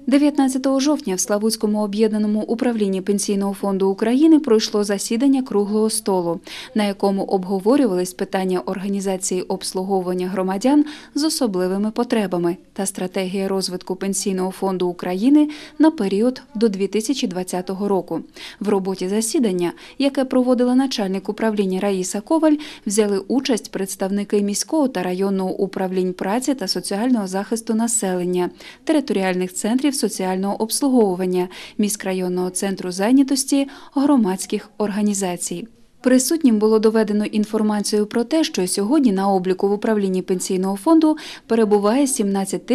19 жовтня в Славутському об'єднаному управлінні Пенсійного фонду України пройшло засідання круглого столу, на якому обговорювались питання організації обслуговування громадян з особливими потребами та стратегія розвитку Пенсійного фонду України на період до 2020 року. В роботі засідання, яке проводила начальник управління Раїса Коваль, взяли участь представники міського та районного управлінь праці та соціального захисту населення, територіальних центрів соціального обслуговування, міськрайонного центру зайнятості, громадських організацій. Присутнім було доведено інформацію про те, що сьогодні на обліку в управлінні Пенсійного фонду перебуває 17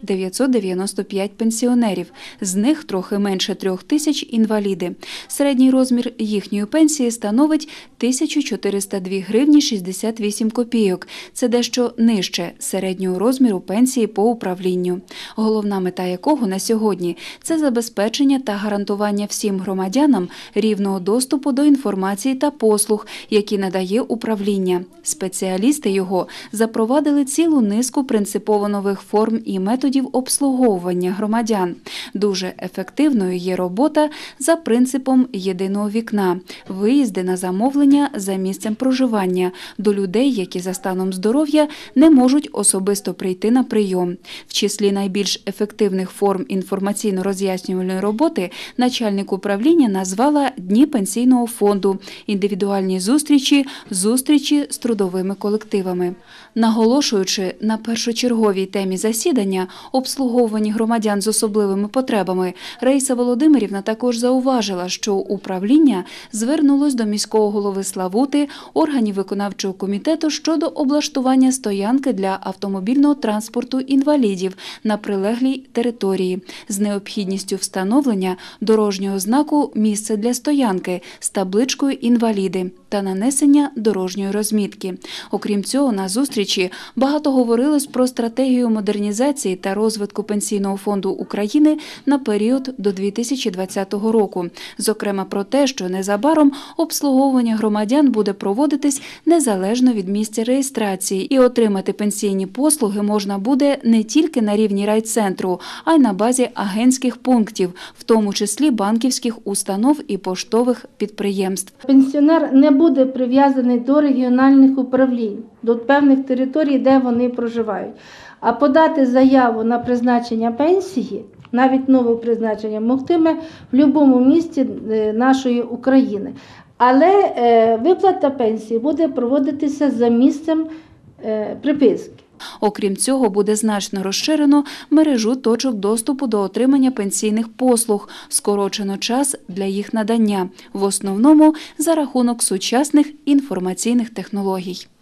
995 пенсіонерів, з них трохи менше 3 тисяч – інваліди. Середній розмір їхньої пенсії становить 1402 гривні 68 копійок. Це дещо нижче середнього розміру пенсії по управлінню, головна мета якого на сьогодні – це забезпечення та гарантування всім громадянам рівного доступу до інформації та послуг, які надає управління. Спеціалісти його запровадили цілу низку принципово нових форм і методів обслуговування громадян. Дуже ефективною є робота за принципом єдиного вікна, виїзди на замовлення за місцем проживання до людей, які за станом здоров'я не можуть особисто прийти на прийом. В числі найбільш ефективних форм інформаційно-роз'яснювальної роботи начальник управління назвала Дні Пенсійного фонду, індивідуальні зустрічі з трудовими колективами. Наголошуючи на першочерговій темі засідання – обслуговуванні громадян з особливими потребами, Раїса Володимирівна також зауважила, що управління звернулось до міського голови Славути, органів виконавчого комітету щодо облаштування стоянки для автомобільного транспорту інвалідів на прилеглій території з необхідністю встановлення дорожнього знаку «Місце для стоянки» з табличкою «Інваліди» та нанесення дорожньої розмітки. Окрім цього, на зустрічі багато говорилось про стратегію модернізації та розвитку Пенсійного фонду України на період до 2020 року. Зокрема, про те, що незабаром обслуговування громадян буде проводитись незалежно від місця реєстрації і отримати пенсійні послуги можна буде не тільки на рівні райцентру, а й на базі агентських пунктів, в тому числі банківських установ і поштових підприємств. Пенсіонер не буде прив'язаний до регіональних управлінь, до певних територій, де вони проживають. А подати заяву на призначення пенсії, навіть нове призначення, могтиме в будь-якому місті нашої України. Але виплата пенсії буде проводитися за місцем приписки. Окрім цього, буде значно розширено мережу точок доступу до отримання пенсійних послуг, скорочено час для їх надання, в основному за рахунок сучасних інформаційних технологій.